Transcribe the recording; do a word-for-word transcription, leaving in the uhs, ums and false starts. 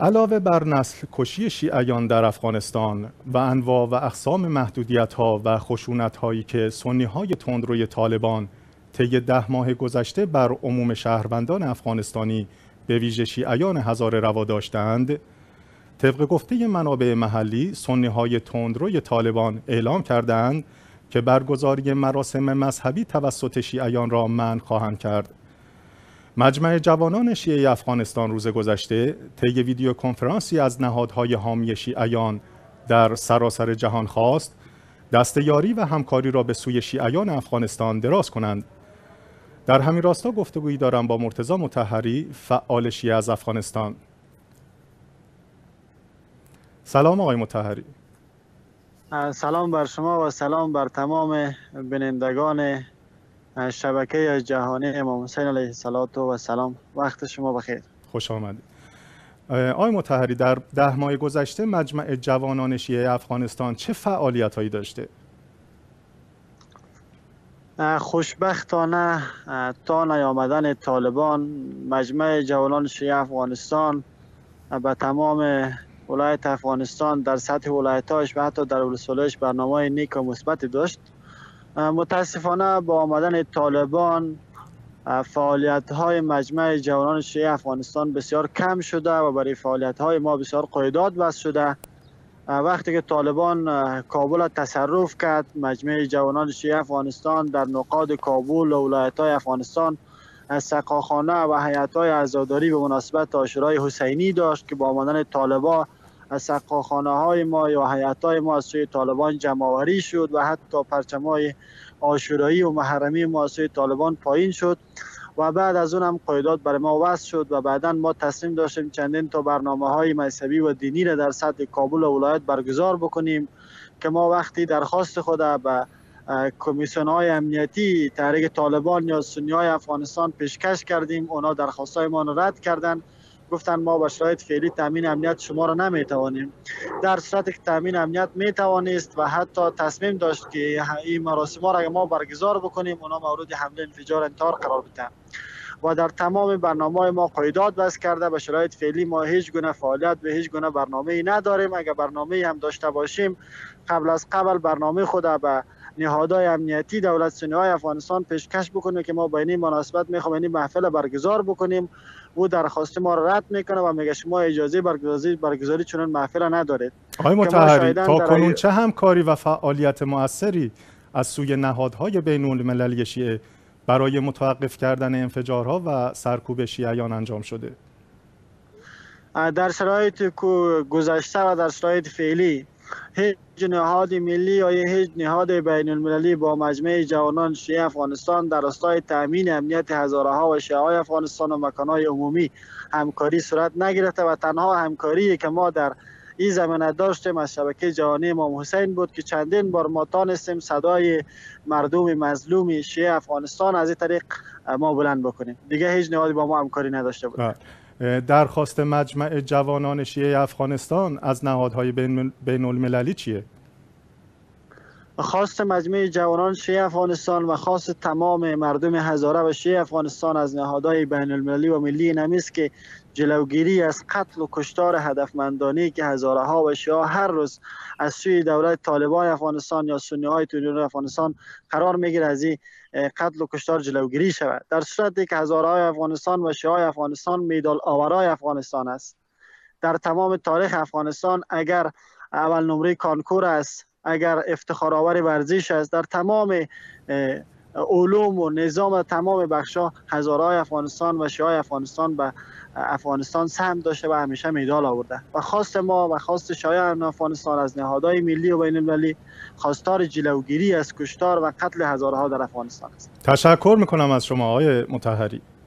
علاوه بر نسل کشی شیعیان در افغانستان و انواع و اقسام محدودیت‌ها و خشونت‌هایی که سنی‌های تندروی طالبان طی ده ماه گذشته بر عموم شهروندان افغانستانی به ویژه شیعیان هزاره روا داشتند، طبق گفته منابع محلی، سنی‌های تندروی طالبان اعلام کردند که برگزاری مراسم مذهبی توسط شیعیان را منع خواهند کرد. مجمع جوانان شیعه افغانستان روز گذشته طی ویدیو کنفرانسی از نهادهای حامی شیعیان در سراسر جهان خواست دست یاری و همکاری را به سوی شیعیان افغانستان دراز کنند. در همین راستا گفتگویی دارم با مرتضی مطهری، فعال شیعه از افغانستان. سلام آقای مطهری. سلام بر شما و سلام بر تمام بینندگان شبکه جهانی امام حسین علیه السلام. وقت شما بخیر. خوش آمدید. آقای مطهری، در ده ماه گذشته مجمع جوانان شیعه افغانستان چه فعالیت‌هایی داشته؟ خوشبختانه تا نیامدن طالبان، مجمع جوانان شیعه افغانستان به تمام ولایت افغانستان در سطح ولایت‌هاش و حتی در ولسوالی‌اش برنامه نیک و مثبتی داشت. متاسفانه با آمدن طالبان فعالیت‌های مجمع جوانان شیعه افغانستان بسیار کم شده و برای فعالیت‌های ما بسیار قیودات وضع شده. وقتی که طالبان کابل را تصرف کرد، مجمع جوانان شیعه افغانستان در نقاط کابل و ولایت‌های افغانستان سقاخانه و هیئت‌های عزاداری به مناسبت عاشورای حسینی داشت که با آمدن طالبان سقاخانه‌های ما یا هیئت‌های ما از سوی طالبان جمع‌آوری شد و حتی پرچم‌های عاشورایی و محرمی ما از سوی طالبان پایین شد و بعد از اون هم قیودات برای ما وضع شد و بعدا ما تصمیم داشتیم چندین تا برنامه‌های مذهبی و دینی را در سطح کابل و ولایت برگزار بکنیم که ما وقتی درخواست خود به کمیسیون‌های امنیتی تحریک طالبان یا سنی‌های افغانستان پیشکش کردیم، اونا درخواست‌های ما را رد کردند. گفتن ما با شرایط فعلی تامین امنیت شما را نمیتوانیم. در صورتی که تامین امنیت میتوانست و حتی تصمیم داشت که این مراسم را ما برگزار بکنیم، اونا مورد حمله انفجار انتحار قرار بدن و در تمام برنامه ما قیودات وضع کرده. به شرایط فعلی ما هیچ گونه فعالیت و هیچ گونه برنامه‌ای نداریم. اگر برنامه‌ای هم داشته باشیم، قبل از قبل برنامه خود به نهادهای امنیتی دولت سنی‌های افغانستان پیشکش بکنه که ما با این مناسبت میخوایم این محفل برگزار بکنیم. او درخواست ما را رد میکنه و میگه شما اجازه برگزاری برگزاری چنین محفل ندارید. آقای مطهری، تا کنون چه همکاری و فعالیت مؤثری از سوی نهادهای بین‌المللی شیعه برای متوقف کردن انفجارها و سرکوب شیعیان انجام شده؟ در شرایط گذشته و در شرایط فعلی هیچ نهاد ملی یا هیچ نهاد بین المللی با مجمع جوانان شیعه افغانستان در راستای تامین امنیت هزاره ها و شیعه های افغانستان و مکانهای عمومی همکاری صورت نگرفته و تنها همکاری که ما در این زمینه داشتیم از شبکه جهانی امام حسین بود که چندین بار ما تانستیم صدای مردم مظلوم شیعه افغانستان از این طریق ما بلند بکنیم. دیگه هیچ نهادی با ما همکاری نداشته بود. درخواست مجمع جوانان شیعه افغانستان از نهادهای بین المللی چیه؟ خواست مجمع جوانان شیعه افغانستان و خواست تمام مردم هزاره و شیعه افغانستان از نهادهای بین المللی و ملی این است که جلوگیری از قتل و کشتار هدفمندانه که هزاره ها و شیعه هر روز از سوی دولت طالبان افغانستان یا سنی های تندروی افغانستان قرار میگیره، از این قتل و کشتار جلوگیری شود. در صورتی که هزاره های افغانستان و شیعه افغانستان میدال آورای افغانستان است. در تمام تاریخ افغانستان اگر اول نمره کانکور است، اگر افتخارآور ورزش است، در تمام علوم و نظام تمام بخشا هزاره های افغانستان و شیعه افغانستان به افغانستان سهم داشته و همیشه مدال آورده و خواست ما و خواست شیعه افغانستان از نهادهای ملی و بین المللی خواستار جلوگیری از کشتار و قتل هزاره ها در افغانستان است. تشکر میکنم از شما آقای مطهری.